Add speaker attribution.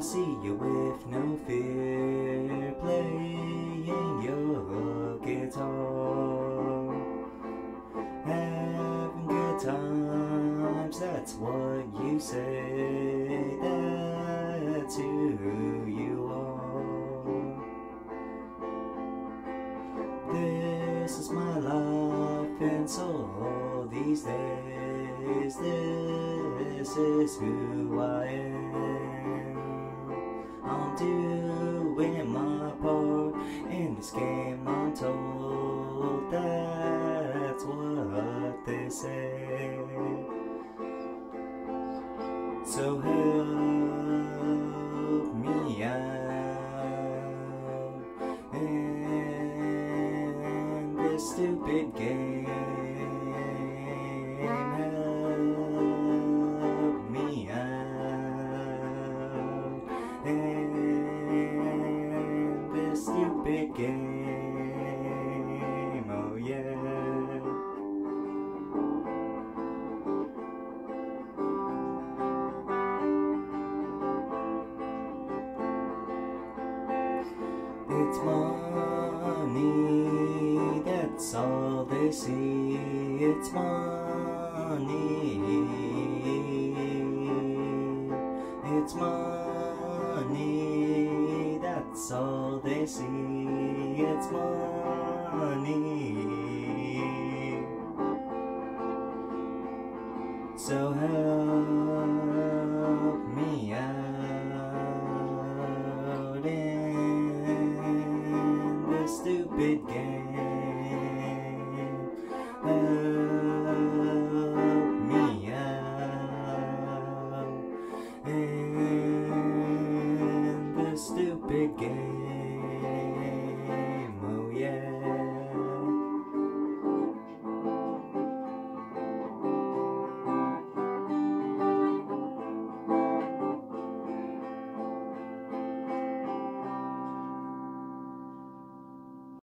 Speaker 1: see you with no fear, playing your guitar, having good times, that's what you say, that's who you are. This is my life and so these days, this is who I am. I'm doing my part in this game, I'm told, that's what they say. So help me out in this stupid game. Help me out in this stupid game. Oh yeah. It's money, that's all they see. It's money. It's money, that's all they see. It's money. So help me out in this stupid game. Help me out in this stupid game.